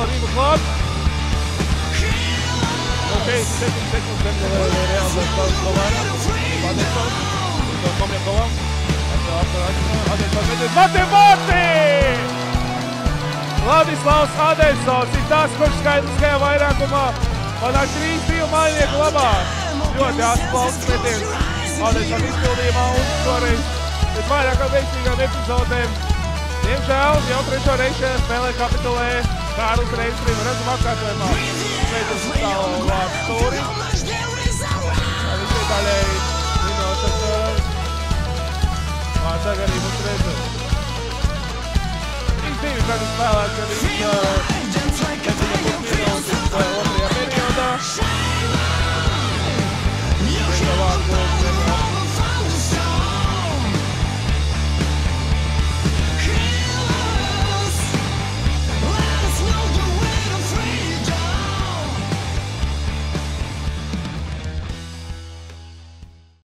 vēl Rīma klāt. Ok, 7 sekundes, reāli daudz no vairāk. Adelsons, to Komjakovam. Adelsons redzēs, Matemāti! Vladislavs Adelsons ir tas, kurš skaidriskajā vairākumā panāk 3-2 mainieku labā. Ļoti asplauks metiens Adelsona izpildījumā un šoreiz pēc vairākām veiksmīgām epizodēm. Diemžēl jau trešo reizi šajā spēlē kapitulē Kārlis Reimstrīm redzam atkārtojumā. Sveicas uz tālu vārdu stūri. Tā visi daļēji minūtes vārds arī mums redzam. 3-2 tagad spēlēts, kad viņš